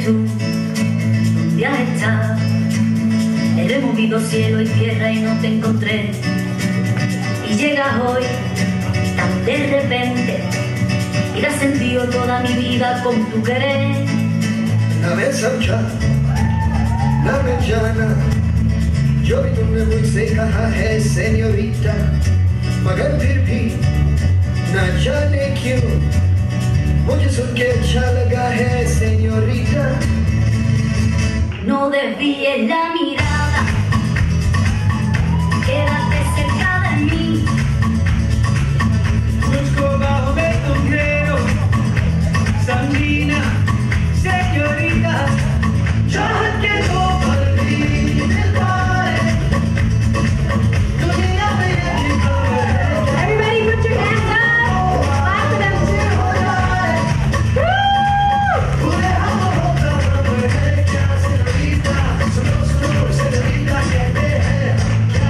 tú, ¿dónde has estado? He removido cielo y tierra y no te encontré. Y llegas hoy tan de repente y has sentido toda mi vida con tu querer. Nave samcha, nave jana, जो भी तुमने मुझसे कहा है senorita, मगर फिर भी न जाने क्यों मुझे सुन के अच्छा लगा है सेन्योरिटा. No desvíes la mirada, quédate cerca de mí. मुझको बाहों में तुम ले लो, समझी ना सेन्योरिटा. चाहत के दो पल भी दिलदार है, दुनिया में ये खबर है. Everybody put your hands up. Clap for them too. पूरे हम होता खबर है क्या सेन्योरिटा. सुनो सुनो सेन्योरिटा कहते हैं क्या.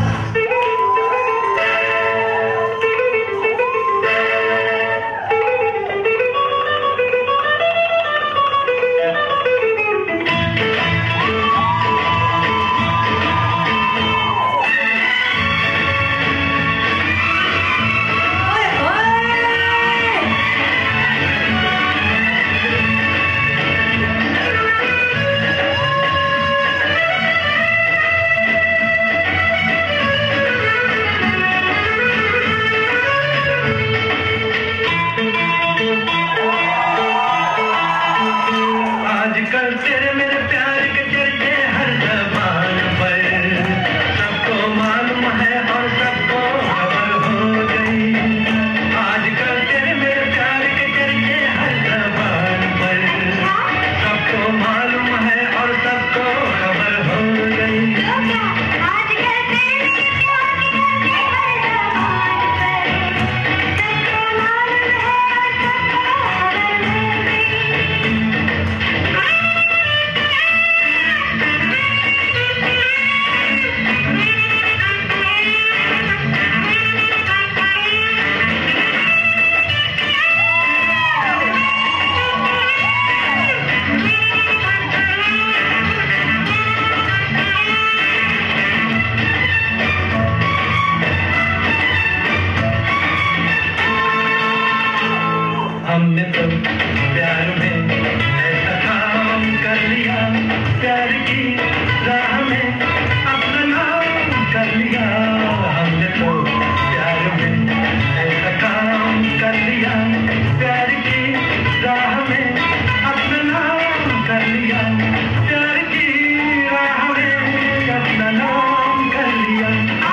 आजकल तेरे मेरे प्यार के चर्चे हर ज़बान पर, सबको मालूम है और सबको खबर हो गई. आजकल तेरे मेरे प्यार के चर्चे हर ज़बान पर, सबको मालूम है और सबको खबर हो गई. हमने तो प्यार में ऐसा काम कर लिया, प्यार की राह में अपना नाम कर लिया. हमने तो प्यार में ऐसा काम कर लिया, प्यार की राह में अपना नाम कर लिया. प्यार की राह में अपना नाम कर लिया.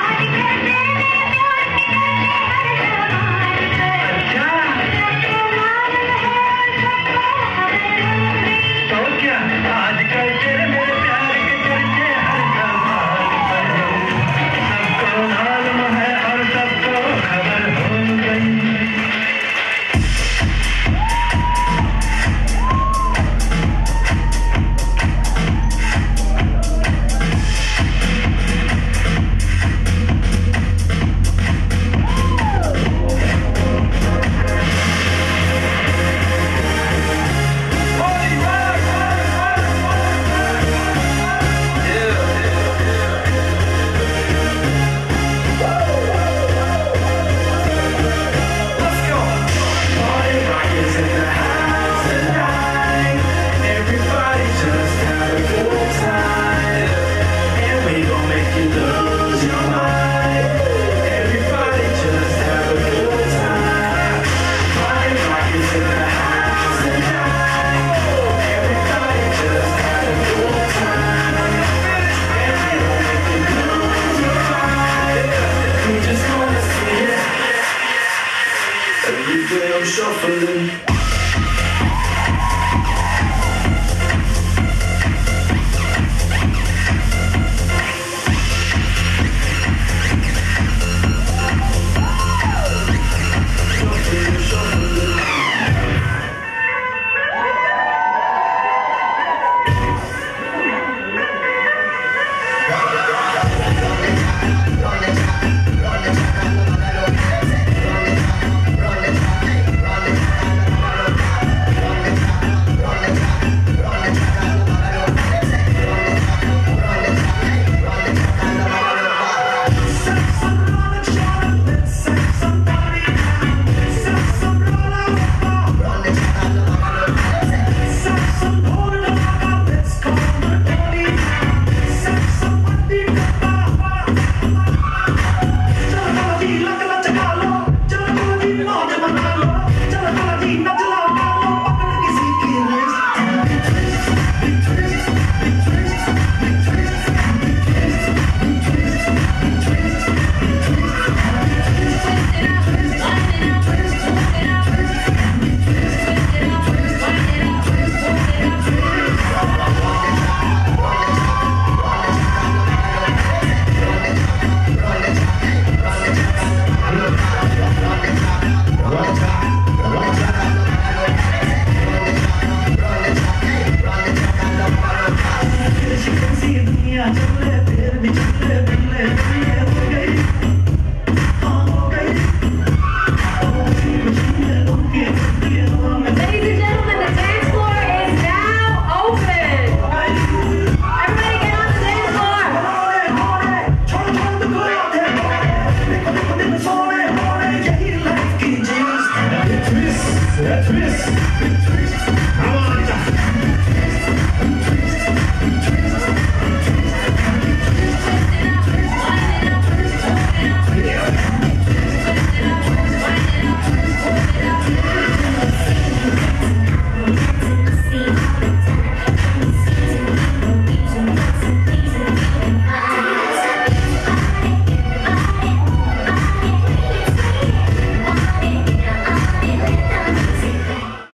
आजकल तेरे मेरे प्यार के चर्चे हर ज़बान पर, सबको मालूम है और सबको खबर हो गई. I'm shuffling. Run the I want to